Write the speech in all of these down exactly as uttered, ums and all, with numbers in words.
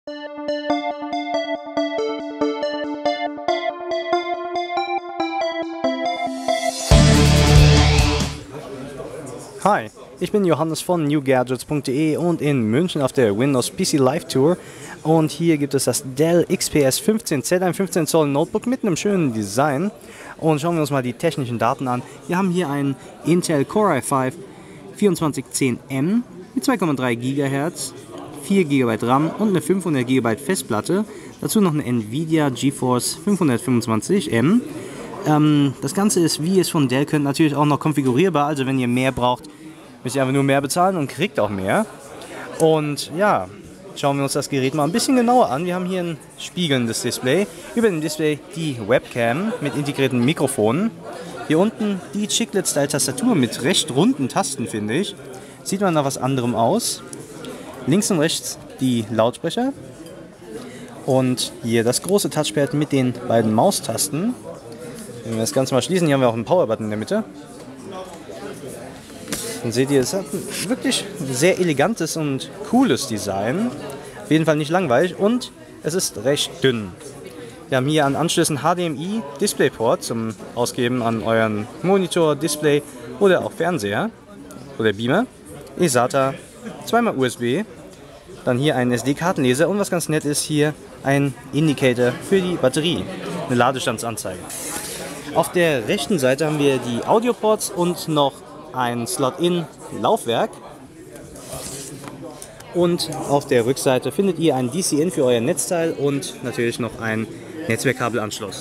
Hi, ich bin Johannes von new gadgets punkt de und in München auf der Windows P C Live Tour. Und hier gibt es das Dell X P S fünfzehn Z, ein fünfzehn Zoll Notebook mit einem schönen Design. Und schauen wir uns mal die technischen Daten an. Wir haben hier einen Intel Core i fünf vierundzwanzig zehn M mit zwei Komma drei Gigahertz, vier Gigabyte RAM und eine fünfhundert Gigabyte Festplatte. Dazu noch eine Nvidia GeForce fünfhundertfünfundzwanzig M. Ähm, das Ganze ist, wie ihr es von Dell könnt, natürlich auch noch konfigurierbar. Also wenn ihr mehr braucht, müsst ihr einfach nur mehr bezahlen und kriegt auch mehr. Und ja, schauen wir uns das Gerät mal ein bisschen genauer an. Wir haben hier ein spiegelndes Display. Über dem Display die Webcam mit integrierten Mikrofonen. Hier unten die Chiclet-Style-Tastatur mit recht runden Tasten, finde ich. Sieht man nach was anderem aus. Links und rechts die Lautsprecher. Und hier das große Touchpad mit den beiden Maustasten. Wenn wir das Ganze mal schließen, hier haben wir auch einen Power-Button in der Mitte. Dann seht ihr, es hat ein wirklich sehr elegantes und cooles Design. Auf jeden Fall nicht langweilig und es ist recht dünn. Wir haben hier an Anschlüssen H D M I DisplayPort zum Ausgeben an euren Monitor, Display oder auch Fernseher oder Beamer. E SATA, zweimal U S B, dann hier ein S D-Kartenleser und was ganz nett ist, hier ein Indicator für die Batterie, eine Ladestandsanzeige. Auf der rechten Seite haben wir die Audioports und noch ein Slot-in-Laufwerk. Und auf der Rückseite findet ihr ein D C I für euer Netzteil und natürlich noch einen Netzwerkkabelanschluss.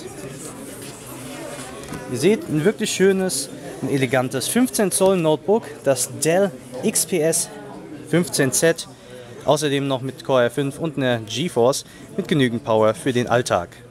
Ihr seht ein wirklich schönes, ein elegantes fünfzehn Zoll Notebook, das Dell X P S fünfzehn Z. Außerdem noch mit Core i fünf und einer GeForce mit genügend Power für den Alltag.